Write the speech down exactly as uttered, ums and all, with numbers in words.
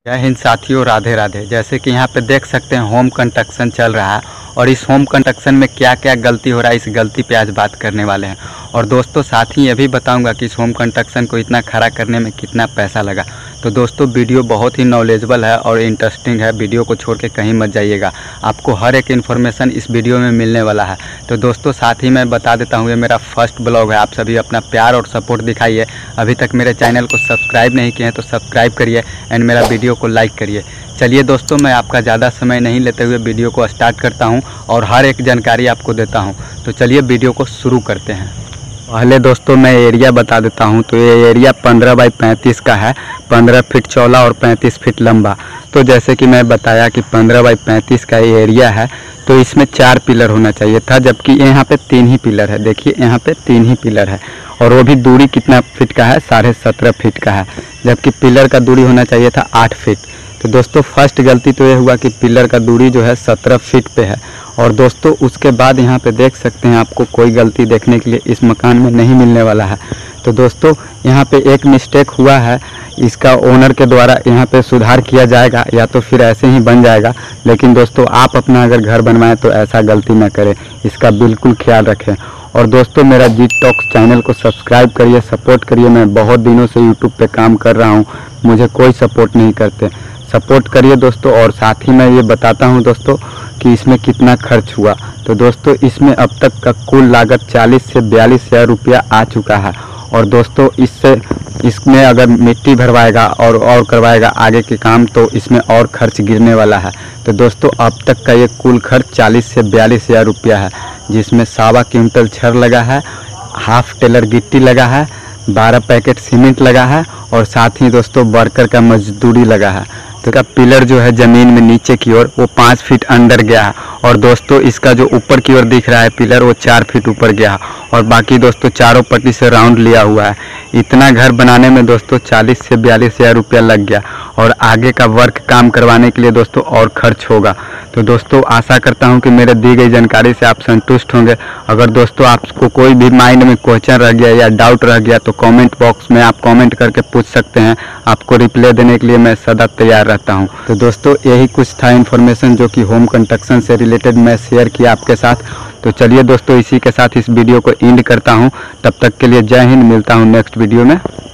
जय हिंद साथियों, राधे राधे। जैसे कि यहाँ पे देख सकते हैं होम कंस्ट्रक्शन चल रहा है और इस होम कंस्ट्रक्शन में क्या क्या गलती हो रहा है, इस गलती पे आज बात करने वाले हैं। और दोस्तों साथ ही ये भी बताऊंगा कि इस होम कंस्ट्रक्शन को इतना खड़ा करने में कितना पैसा लगा। तो दोस्तों वीडियो बहुत ही नॉलेजेबल है और इंटरेस्टिंग है, वीडियो को छोड़ के कहीं मत जाइएगा, आपको हर एक इन्फॉर्मेशन इस वीडियो में मिलने वाला है। तो दोस्तों साथ ही मैं बता देता हूँ, ये मेरा फर्स्ट ब्लॉग है, आप सभी अपना प्यार और सपोर्ट दिखाइए। अभी तक मेरे चैनल को सब्सक्राइब नहीं किए हैं तो सब्सक्राइब करिए एंड मेरा वीडियो को लाइक करिए। चलिए दोस्तों, मैं आपका ज़्यादा समय नहीं लेते हुए वीडियो को स्टार्ट करता हूं और हर एक जानकारी आपको देता हूं। तो चलिए वीडियो को शुरू करते हैं। पहले दोस्तों मैं एरिया बता देता हूं। तो ये एरिया पंद्रह बाई पैंतीस का है, पंद्रह फीट चौड़ा और पैंतीस फीट लंबा। तो जैसे कि मैं बताया कि पंद्रह बाई पैंतीस का ये एरिया है, तो इसमें चार पिलर होना चाहिए था, जबकि यहाँ पे तीन ही पिलर है। देखिए यहाँ पे तीन ही पिलर है और वो भी दूरी कितना फीट का है, साढ़े सत्रह फीट का है, जबकि पिलर का दूरी होना चाहिए था आठ फीट। तो दोस्तों फर्स्ट गलती तो ये हुआ कि पिलर का दूरी जो है सत्रह फीट पे है। और दोस्तों उसके बाद यहाँ पे देख सकते हैं, आपको कोई गलती देखने के लिए इस मकान में नहीं मिलने वाला है। तो दोस्तों यहाँ पे एक मिस्टेक हुआ है, इसका ओनर के द्वारा यहाँ पे सुधार किया जाएगा या तो फिर ऐसे ही बन जाएगा। लेकिन दोस्तों आप अपना अगर घर बनवाएं तो ऐसा गलती ना करें, इसका बिल्कुल ख्याल रखें। और दोस्तों मेरा जी टॉक्स चैनल को सब्सक्राइब करिए, सपोर्ट करिए। मैं बहुत दिनों से यूट्यूब पे काम कर रहा हूँ, मुझे कोई सपोर्ट नहीं करते, सपोर्ट करिए दोस्तों। और साथ ही मैं ये बताता हूँ दोस्तों कि इसमें कितना खर्च हुआ। तो दोस्तों इसमें अब तक का कुल लागत चालीस से बयालीस हज़ार रुपया आ चुका है। और दोस्तों इससे इसमें अगर मिट्टी भरवाएगा और और करवाएगा आगे के काम, तो इसमें और खर्च गिरने वाला है। तो दोस्तों अब तक का ये कुल खर्च चालीस से बयालीस हज़ार रुपया है, जिसमें सावा क्विंटल छड़ लगा है, हाफ टेलर गिट्टी लगा है, बारह पैकेट सीमेंट लगा है और साथ ही दोस्तों वर्कर का मजदूरी लगा है। तो का पिलर जो है ज़मीन में नीचे की ओर वो पाँच फीट अंदर गया है। और दोस्तों इसका जो ऊपर की ओर दिख रहा है पिलर, वो चार फीट ऊपर गया है। और बाकी दोस्तों चारों पट्टी से राउंड लिया हुआ है। इतना घर बनाने में दोस्तों चालीस से बयालीस हज़ार रुपया लग गया और आगे का वर्क काम करवाने के लिए दोस्तों और खर्च होगा। तो दोस्तों आशा करता हूं कि मेरे दी गई जानकारी से आप संतुष्ट होंगे। अगर दोस्तों आपको कोई भी माइंड में क्वेश्चन रह गया या डाउट रह गया तो कमेंट बॉक्स में आप कमेंट करके पूछ सकते हैं, आपको रिप्लाई देने के लिए मैं सदा तैयार रहता हूं। तो दोस्तों यही कुछ था इन्फॉर्मेशन जो कि होम कंस्ट्रक्शन से रिलेटेड मैं शेयर किया आपके साथ। तो चलिए दोस्तों इसी के साथ इस वीडियो को एंड करता हूं। तब तक के लिए जय हिंद, मिलता हूं नेक्स्ट वीडियो में।